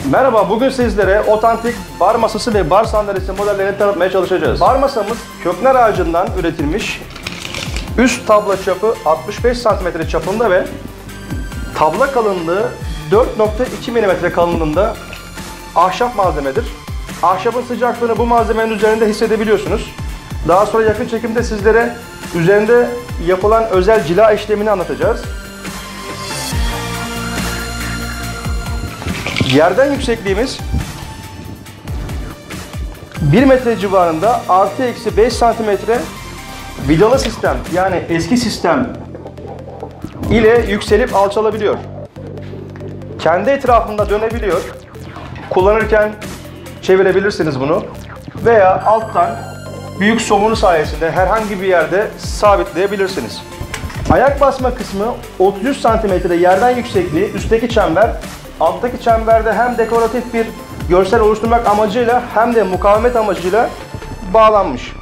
Merhaba, bugün sizlere otantik bar masası ve bar sandalyesi modellerini tanıtmaya çalışacağız. Bar masamız köknar ağacından üretilmiş, üst tabla çapı 65 cm çapında ve tabla kalınlığı 4.2 mm kalınlığında ahşap malzemedir. Ahşabın sıcaklığını bu malzemenin üzerinde hissedebiliyorsunuz. Daha sonra yakın çekimde sizlere üzerinde yapılan özel cila işlemini anlatacağız. Yerden yüksekliğimiz 1 metre civarında, artı eksi 5 santimetre vidalı sistem, yani eski sistem ile yükselip alçalabiliyor. Kendi etrafında dönebiliyor. Kullanırken çevirebilirsiniz bunu veya alttan büyük somunu sayesinde herhangi bir yerde sabitleyebilirsiniz. Ayak basma kısmı 33 cm yerden yüksekliği, üstteki çember, alttaki çemberde hem dekoratif bir görsel oluşturmak amacıyla hem de mukavemet amacıyla bağlanmış.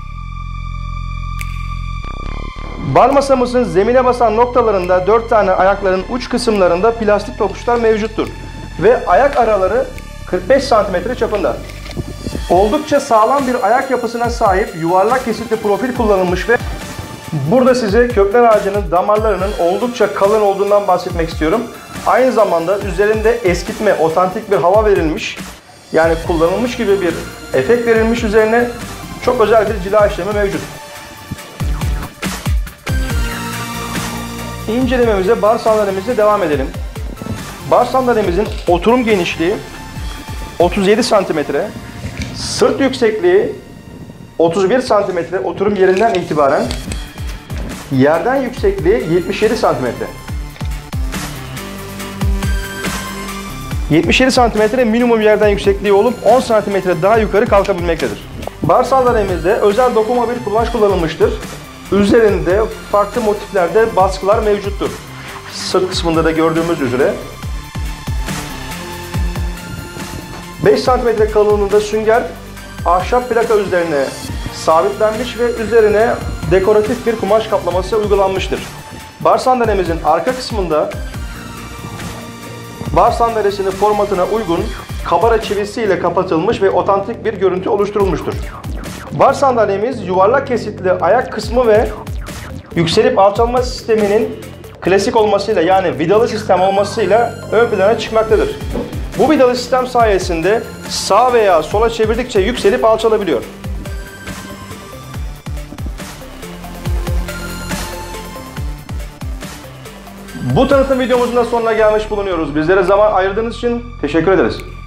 Bar masamızın zemine basan noktalarında 4 tane ayakların uç kısımlarında plastik pabuçlar mevcuttur ve ayak araları 45 cm çapında. Oldukça sağlam bir ayak yapısına sahip yuvarlak kesitli profil kullanılmış ve burada size köknar ağacının damarlarının oldukça kalın olduğundan bahsetmek istiyorum. Aynı zamanda üzerinde eskitme, otantik bir hava verilmiş, yani kullanılmış gibi bir efekt verilmiş, üzerine çok özel bir cila işlemi mevcut. İncelememize bar sandalyemizle devam edelim. Bar sandalyemizin oturum genişliği 37 cm, sırt yüksekliği 31 cm oturum yerinden itibaren, yerden yüksekliği 77 cm. 77 cm minimum yerden yüksekliği olup 10 cm daha yukarı kalkabilmektedir. Bar sandalyemizde özel dokuma bir kumaş kullanılmıştır. Üzerinde farklı motiflerde baskılar mevcuttur. Sırt kısmında da gördüğümüz üzere. 5 cm kalınlığında sünger ahşap plaka üzerine sabitlenmiş ve üzerine dekoratif bir kumaş kaplaması uygulanmıştır. Bar sandalyemizin arka kısmında bar sandalyesinin formatına uygun kabara çivisi ile kapatılmış ve otantik bir görüntü oluşturulmuştur. Bar sandalyemiz yuvarlak kesitli ayak kısmı ve yükselip alçalma sisteminin klasik olmasıyla, yani vidalı sistem olmasıyla ön plana çıkmaktadır. Bu vidalı sistem sayesinde sağa veya sola çevirdikçe yükselip alçalabiliyor. Bu tanıtım videomuzun da sonuna gelmiş bulunuyoruz. Bizlere zaman ayırdığınız için teşekkür ederiz.